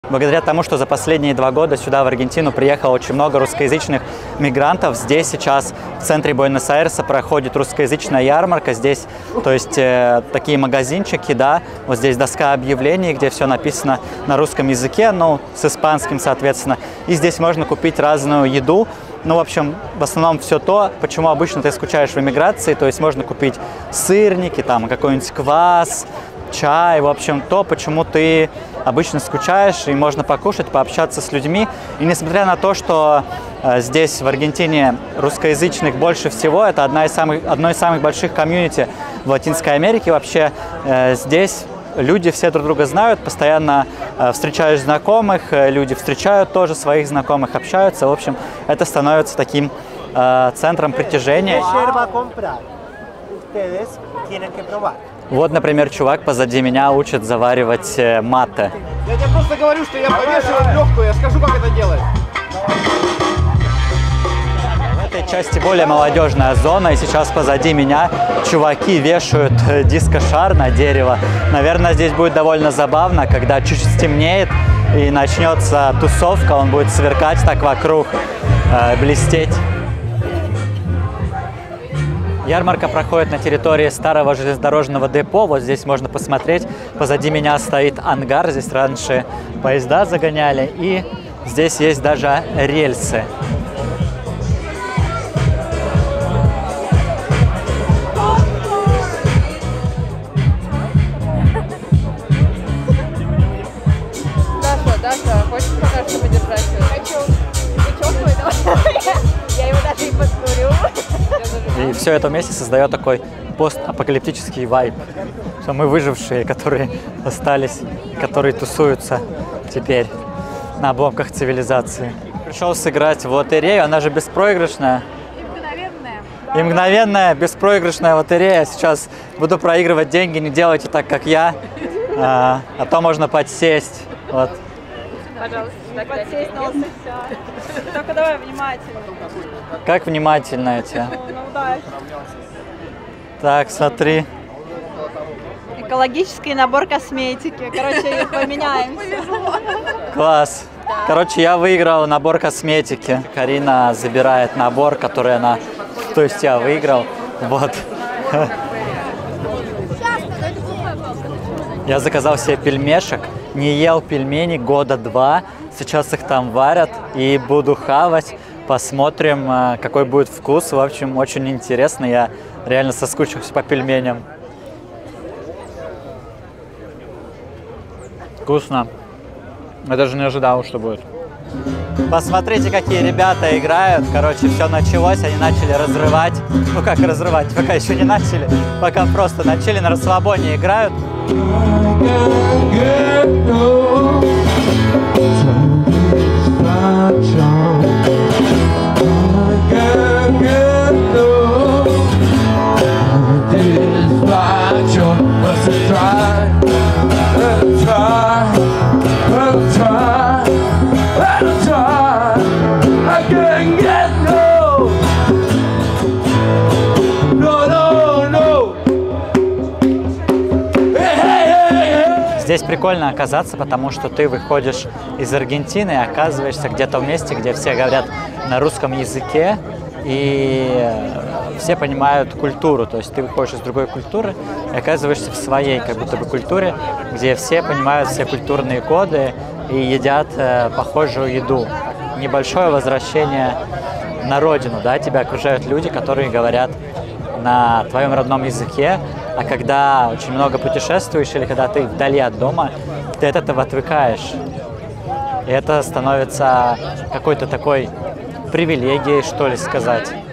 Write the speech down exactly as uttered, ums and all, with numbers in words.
Благодаря тому, что за последние два года сюда, в Аргентину, приехало очень много русскоязычных мигрантов, здесь сейчас в центре Буэнос-Айреса проходит русскоязычная ярмарка. Здесь, то есть, э, такие магазинчики, да, вот здесь доска объявлений, где все написано на русском языке, ну, с испанским, соответственно. И здесь можно купить разную еду. Ну, в общем, в основном все то, почему обычно ты скучаешь в эмиграции. То есть можно купить сырники, там, какой-нибудь квас, чай, в общем, то, почему ты обычно скучаешь, и можно покушать, пообщаться с людьми. И несмотря на то, что э, здесь, в Аргентине, русскоязычных больше всего, это одна из самых, одно из самых больших комьюнити в Латинской Америке вообще, э, здесь люди все друг друга знают, постоянно э, встречаешь знакомых, э, люди встречают тоже своих знакомых, общаются. В общем, это становится таким э, центром притяжения. Вот, например, чувак позади меня учит заваривать э, мате. Я тебе просто говорю, что я повешиваю легкую, я скажу, как это делать. В этой части более молодежная зона, и сейчас позади меня чуваки вешают э, диско-шар на дерево. Наверное, здесь будет довольно забавно, когда чуть-чуть стемнеет и начнется тусовка, он будет сверкать так вокруг, э, блестеть. Ярмарка проходит на территории старого железнодорожного депо. Вот здесь можно посмотреть. Позади меня стоит ангар. Здесь раньше поезда загоняли. И здесь есть даже рельсы. Даша, Даша, хочешь пока что подержать? Хочу. Ты чокнуть? Я его даже и подкурю. И все это вместе создает такой постапокалиптический вайб, что мы выжившие, которые остались, которые тусуются теперь на обломках цивилизации. Пришел сыграть в лотерею, она же беспроигрышная. И мгновенная. И мгновенная беспроигрышная лотерея. Сейчас буду проигрывать деньги, не делайте так, как я, а, а то можно подсесть. Вот. Пожалуйста, подсесть на лотерею. Только давай внимательно. Как внимательно эти. Ну, ну удачи. Так, смотри. Экологический набор косметики. Короче, поменяем. Класс. Короче, я выиграл набор косметики. Карина забирает набор, который она... То есть я выиграл. Вот. Я заказал себе пельмешек. Не ел пельмени года два. Сейчас их там варят. И буду хавать. Посмотрим, какой будет вкус. В общем, очень интересно. Я реально соскучился по пельменям. Вкусно. Я даже не ожидал, что будет. Посмотрите, какие ребята играют. Короче, все началось. Они начали разрывать. Ну как разрывать? Пока еще не начали. Пока просто начали на расслабоне играют. Здесь прикольно оказаться, потому что ты выходишь из Аргентины и оказываешься где-то в месте, где все говорят на русском языке, и все понимают культуру. То есть ты выходишь из другой культуры и оказываешься в своей как будто бы культуре, где все понимают все культурные коды и едят э, похожую еду. Небольшое возвращение на родину, да, тебя окружают люди, которые говорят на твоем родном языке, а когда очень много путешествуешь или когда ты вдали от дома, ты от этого отвыкаешь. И это становится какой-то такой привилегией, что ли, сказать.